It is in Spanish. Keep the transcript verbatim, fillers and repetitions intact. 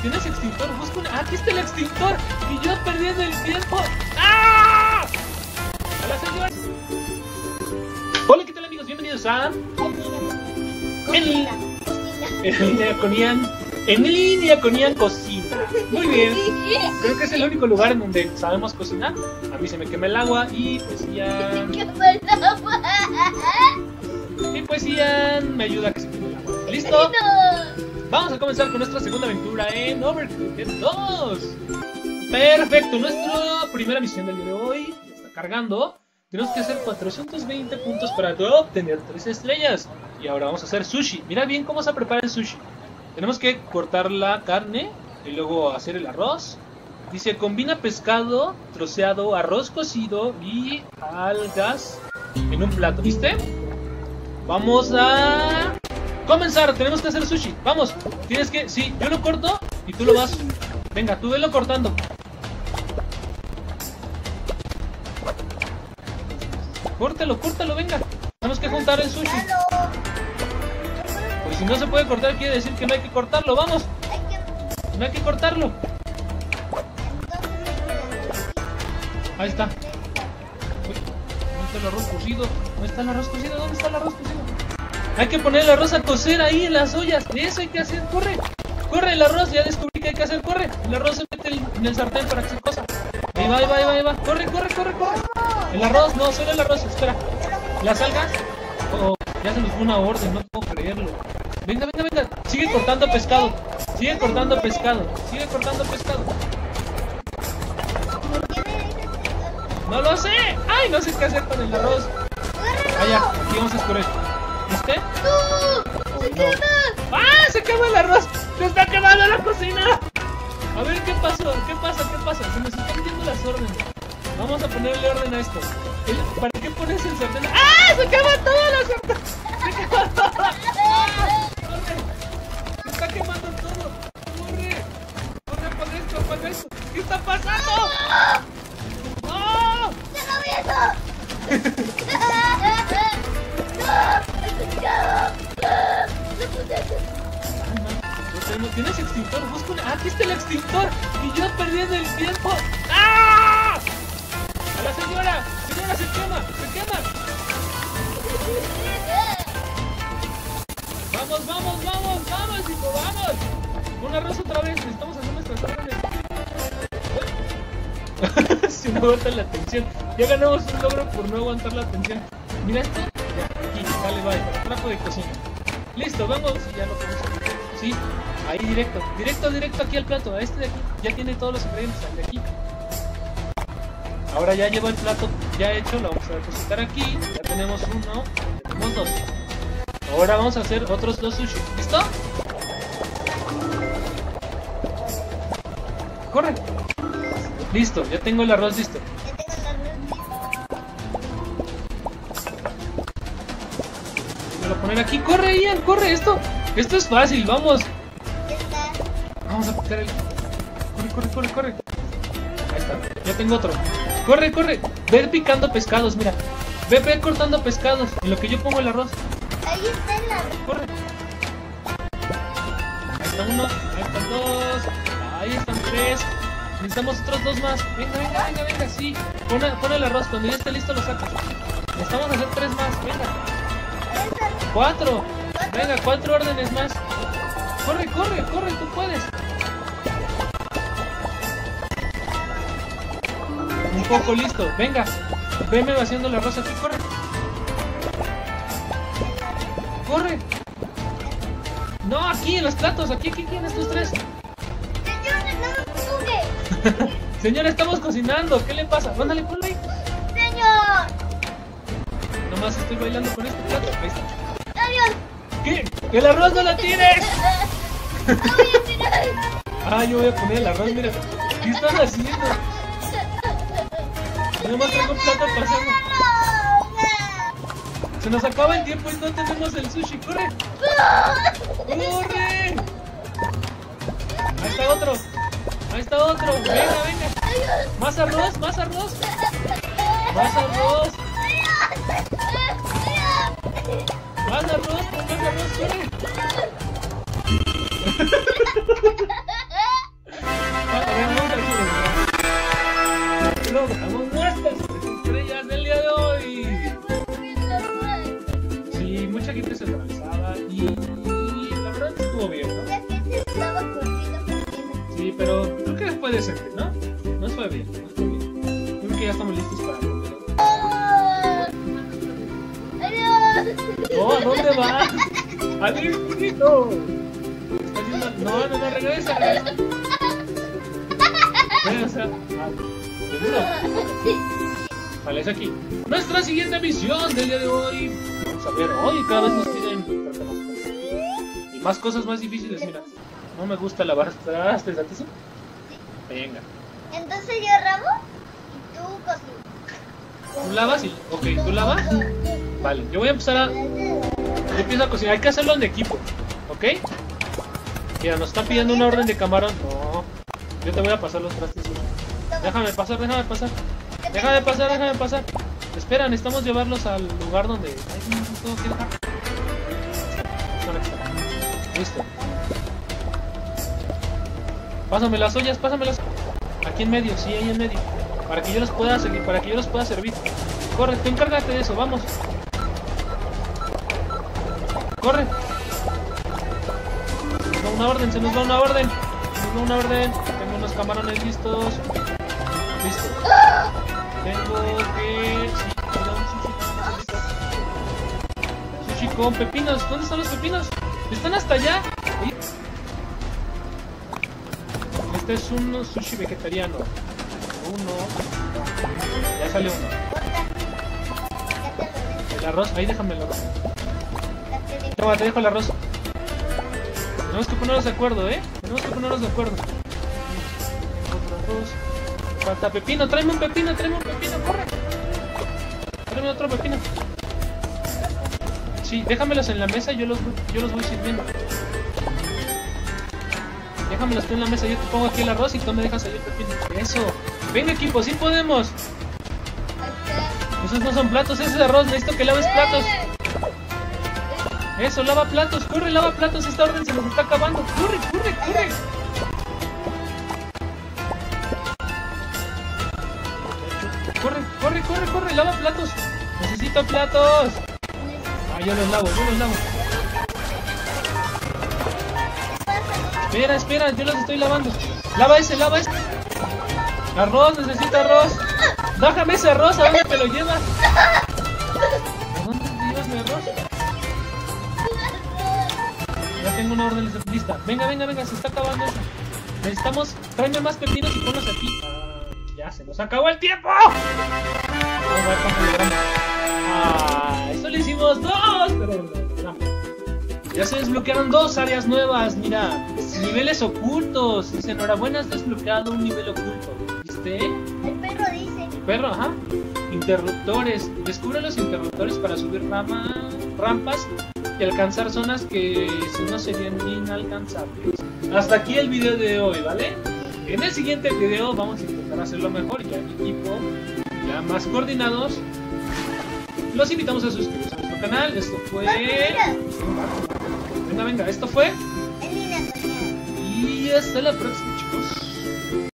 ¿Tienes extintor? Busca un... ¡Aquí está el extintor! Y yo perdiendo el tiempo. ¡Ah! Hola, señor. Hola, ¿qué tal, amigos? Bienvenidos a... En... En línea con Ian. En línea con Ian Cocina. Muy bien. Creo que es el único lugar en donde sabemos cocinar. A mí se me quema el agua y pues Ian... Y pues Ian me ayuda a que se queme el agua. ¿Listo? Vamos a comenzar con nuestra segunda aventura en Overcooked dos. Perfecto, nuestra primera misión del día de hoy está cargando. Tenemos que hacer cuatrocientos veinte puntos para obtener tres estrellas. Y ahora vamos a hacer sushi. Mira bien cómo se prepara el sushi. Tenemos que cortar la carne y luego hacer el arroz. Dice, combina pescado troceado, arroz cocido y algas en un plato. ¿Viste? Vamos a... comenzar, tenemos que hacer sushi. Vamos, tienes que... Sí, yo lo corto y tú lo vas... Venga, tú velo cortando. Córtalo, córtalo, venga. Tenemos que juntar el sushi. Pues si no se puede cortar, quiere decir que no hay que cortarlo. Vamos. No hay que cortarlo. Ahí está. Uy, ¿dónde está el arroz cocido? ¿Dónde está el arroz cocido? ¿Dónde está el arroz cocido? Hay que poner el arroz a cocer ahí en las ollas. Eso hay que hacer. Corre. Corre el arroz. Ya descubrí que hay que hacer. Corre. El arroz se mete en el sartén para que se cosa. Ahí va, ahí va, ahí va, ahí va. Corre, corre, corre, corre. El arroz. No, solo el arroz. Espera. Las algas. Oh, ya se nos fue una orden. No puedo creerlo. Venga, venga, venga. Sigue cortando pescado. Sigue cortando pescado. Sigue cortando pescado. No lo sé. Ay, no sé qué hacer con el arroz. Allá. Aquí vamos a escurrir. ¿Viste? Oh, no. ¡Ah! ¡Se quema el arroz! ¡Se está quemando la cocina! A ver, ¿qué pasó? ¿Qué pasa? ¿Qué pasa? Se nos están yendo las órdenes. Vamos a ponerle orden a esto. El... ¿Para qué pones el sartén? ¡Ah! ¡Se quema toda la sartén! ¡Se quema todo! ¡Ah! ¡Corre! ¡Se está quemando todo! ¡Corre! ¡Corre! ¡Apaga esto! ¡Apaga esto! ¿Qué está pasando? ¡No! ¡Deja eso! ¿Tienes extintor? Busca un... ¡Aquí está el extintor! Y yo perdiendo el tiempo. ¡Ah! ¡A la señora! ¡Señora, se quema! ¡Se quema! ¡Vamos, vamos, vamos! ¡Vamos, hijo! ¡Vamos! Un arroz otra vez. Necesitamos hacer nuestras órdenes. Si no aguantan la tensión. Ya ganamos un logro por no aguantar la tensión. Mira esto. Ya, aquí. Vale, vale. Trapo de cocina. Listo, vamos. Ya lo podemos hacer. Sí. Ahí directo, directo, directo aquí al plato, a este de aquí, ya tiene todos los ingredientes, al de aquí. Ahora ya llevo el plato ya hecho, lo vamos a depositar aquí, ya tenemos uno, ya tenemos dos. Ahora vamos a hacer otros dos sushi, ¿listo? Corre. Listo, ya tengo el arroz listo. Voy a poner aquí, corre Ian, corre, esto, esto es fácil, vamos. Vamos a picar el... Corre, corre, corre, corre. Ahí está, ya tengo otro. Corre, corre. Ve picando pescados, mira. Ve, ve cortando pescados. En lo que yo pongo el arroz. Ahí está el arroz. Corre. Ahí está uno, ahí están dos. Ahí están tres. Necesitamos otros dos más. Venga, venga, venga, venga, sí. Pon, pon el arroz, cuando ya esté listo lo sacas. Necesitamos hacer tres más, venga. Cuatro. Venga, cuatro órdenes más. Corre, corre, corre, tú puedes. Un poco listo, venga. Veme vaciando el arroz aquí, corre. Corre. No, aquí en los platos, aquí, aquí, aquí en estos tres. Señora, no me empuje. Señora, estamos cocinando, ¿qué le pasa? Mándale, ponlo ahí. Señor. Nomás estoy bailando con este plato. Ahí está. Adiós. ¿Qué? ¡El arroz no lo tires! No voy a tirar. Ah, yo voy a poner el arroz, mira. ¿Qué estás haciendo? Yo nomás traigo un plato pasando. Se nos acaba el tiempo y no tenemos el sushi. ¡Corre! ¡Corre! Ahí está otro. Ahí está otro. Venga, venga. Más arroz, más arroz. Más arroz. Más arroz, más arroz, corre. Sí, pero creo que puede ser, ¿no? No fue bien, no fue bien. Creo que ya estamos listos para comer. Adiós. No, ¿a dónde vas? ¡Adiós, chiquito! ¿Estás yendo? No, no, no, regresa, regresa. Regresa. Ah, ¿seguro? Vale, es aquí. Nuestra siguiente misión del día de hoy. Vamos a ver, hoy cada vez nos piden tratar más cosas. Y más cosas más difíciles, mira. No me gusta lavar trastes, ¿a ti sí? Venga. Entonces yo ramo y tú cocinas. ¿Tú lavas? Y... Ok, ¿tú lavas? Vale, yo voy a empezar a... Yo empiezo a cocinar, hay que hacerlo en equipo, ¿ok? Mira, nos están pidiendo una orden de camarón. No, yo te voy a pasar los trastes. Déjame pasar, déjame pasar. Déjame pasar, déjame pasar. Espera, necesitamos llevarlos al lugar donde... Ay, no, no tengo que dejar. Listo. Pásame las ollas, pásame las... Aquí en medio, sí, ahí en medio. Para que yo los pueda seguir, para que yo los pueda servir. Corre, tú encárgate de eso, vamos. Corre. Se nos va una orden, se nos va una orden. Se nos va una orden. Tengo unos camarones listos. Listo. Tengo que... Sí, perdón, sushi. Sushi con pepinos. ¿Dónde están los pepinos? ¿Están hasta allá? ¿Sí? Este es un sushi vegetariano. Uno. Ya sale uno. El arroz, ahí déjame el arroz. Toma, te dejo el arroz. Tenemos que ponernos de acuerdo, ¿eh? Tenemos que ponernos de acuerdo. Otro arroz. Falta pepino, tráeme un pepino, tráeme un pepino, corre. Tráeme otro pepino. Sí, déjamelos en la mesa y yo los, yo los voy sirviendo. Déjamelos tú en la mesa, yo te pongo aquí el arroz y tú me dejas ahí el pepino. Eso. Venga, equipo, sí podemos. Esos no son platos, ese es arroz, necesito que laves platos. Eso, lava platos, corre, lava platos, esta orden se nos está acabando. Corre, corre, corre. Corre, corre, corre, corre, lava platos. Necesito platos. Ah, yo los lavo, yo los lavo. Espera, espera, yo los estoy lavando. Lava ese, lava ese. Arroz, necesito arroz. Déjame ese arroz, ¿a dónde te lo llevas? ¿A dónde te llevas mi arroz? Ya tengo una orden lista. Venga, venga, venga, se está acabando esto. Necesitamos, tráeme más pepinos y ponlos aquí. Ah, ya se nos acabó el tiempo. Vamos a ver cuánto logramos. Ah, eso le hicimos dos, pero no. Ya se desbloquearon dos áreas nuevas, mira. Niveles ocultos. Dice, enhorabuena, has desbloqueado un nivel oculto. ¿Viste? El perro dice. El perro, ajá. Interruptores. Descubre los interruptores para subir rama, rampas y alcanzar zonas que si no serían inalcanzables. Hasta aquí el video de hoy, ¿vale? En el siguiente video vamos a intentar hacerlo mejor, ya en equipo, ya más coordinados. Los invitamos a suscribirse a nuestro canal. Esto fue... Venga, venga, esto fue... Y hasta la próxima, chicos.